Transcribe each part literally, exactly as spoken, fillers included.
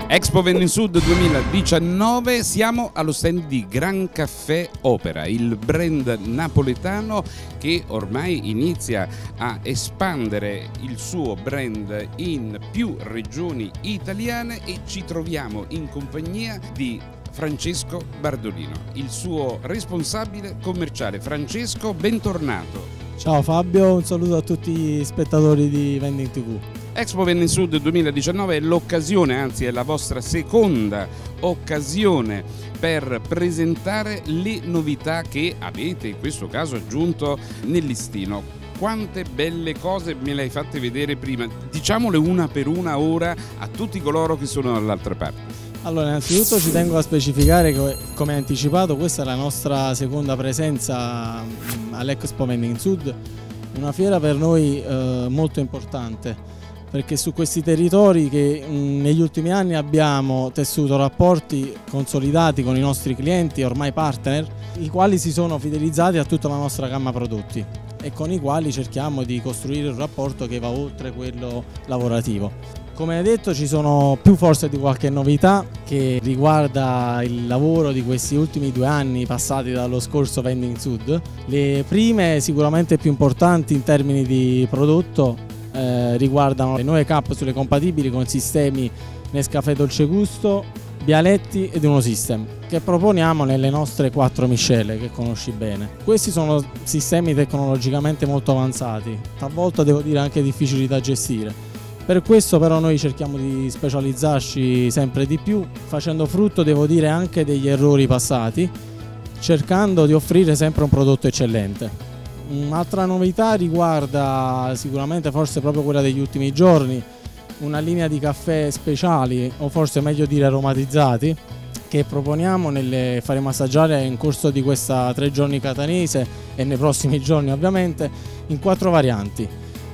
Expo Vending Sud duemiladiciannove, siamo allo stand di Gran Caffè Opera, il brand napoletano che ormai inizia a espandere il suo brand in più regioni italiane e ci troviamo in compagnia di Francesco Bardolino, il suo responsabile commerciale. Francesco, bentornato. Ciao Fabio, un saluto a tutti gli spettatori di Vending tivù. Expo Vending Sud duemiladiciannove è l'occasione, anzi è la vostra seconda occasione per presentare le novità che avete in questo caso aggiunto nel listino. Quante belle cose me le hai fatte vedere prima, diciamole una per una ora a tutti coloro che sono dall'altra parte. Allora, innanzitutto ci tengo a specificare che, come anticipato, questa è la nostra seconda presenza all'Expo Vending Sud, una fiera per noi eh, molto importante, perché su questi territori che mh, negli ultimi anni abbiamo tessuto rapporti consolidati con i nostri clienti, ormai partner, i quali si sono fidelizzati a tutta la nostra gamma prodotti e con i quali cerchiamo di costruire un rapporto che va oltre quello lavorativo. Come hai detto, ci sono più forse di qualche novità che riguarda il lavoro di questi ultimi due anni passati dallo scorso Vending Sud. Le prime, sicuramente più importanti in termini di prodotto, eh, riguardano le nuove capsule compatibili con sistemi Nescafè Dolce Gusto, Bialetti ed Uno System, che proponiamo nelle nostre quattro miscele che conosci bene. Questi sono sistemi tecnologicamente molto avanzati, talvolta devo dire anche difficili da gestire. Per questo però noi cerchiamo di specializzarci sempre di più, facendo frutto, devo dire, anche degli errori passati, cercando di offrire sempre un prodotto eccellente. Un'altra novità riguarda sicuramente forse proprio quella degli ultimi giorni, una linea di caffè speciali, o forse meglio dire aromatizzati, che proponiamo nelle, faremo assaggiare in corso di questa tre giorni catanese e nei prossimi giorni ovviamente, in quattro varianti.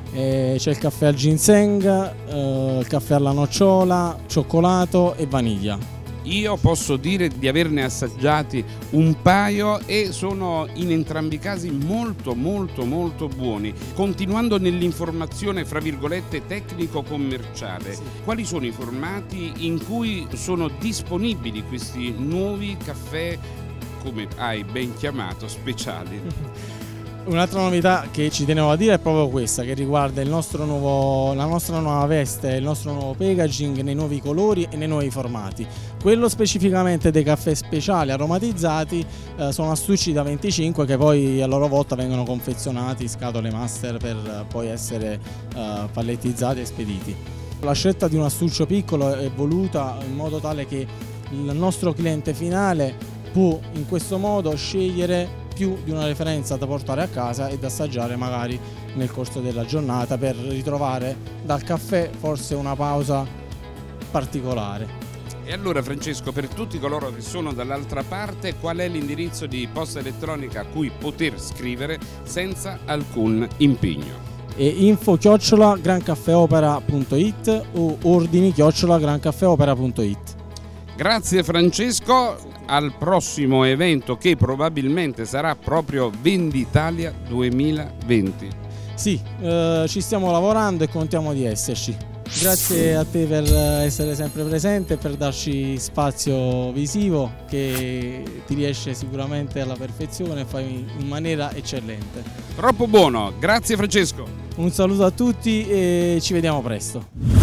C'è il caffè al ginseng, eh, il caffè alla nocciola, cioccolato e vaniglia. Io posso dire di averne assaggiati un paio e sono in entrambi i casi molto molto molto buoni. Continuando nell'informazione fra virgolette tecnico-commerciale, sì. Quali sono i formati in cui sono disponibili questi nuovi caffè, come hai ben chiamato, speciali? Un'altra novità che ci tenevo a dire è proprio questa, che riguarda il nostro nuovo, la nostra nuova veste, il nostro nuovo packaging nei nuovi colori e nei nuovi formati. Quello specificamente dei caffè speciali aromatizzati eh, sono astucci da venticinque che poi a loro volta vengono confezionati in scatole master per poi essere eh, pallettizzati e spediti. La scelta di un astuccio piccolo è voluta in modo tale che il nostro cliente finale può in questo modo scegliere più di una referenza da portare a casa e da assaggiare magari nel corso della giornata per ritrovare dal caffè forse una pausa particolare. E allora Francesco, per tutti coloro che sono dall'altra parte, qual è l'indirizzo di posta elettronica a cui poter scrivere senza alcun impegno? E info chiocciola grancaffeopera punto it o ordini chiocciola grancaffeopera punto it. Grazie Francesco, al prossimo evento che probabilmente sarà proprio Venditalia duemilaventi. Sì, eh, ci stiamo lavorando e contiamo di esserci. Grazie a te per essere sempre presente e per darci spazio visivo che ti riesce sicuramente alla perfezione e fai in maniera eccellente. Troppo buono, grazie Francesco. Un saluto a tutti e ci vediamo presto.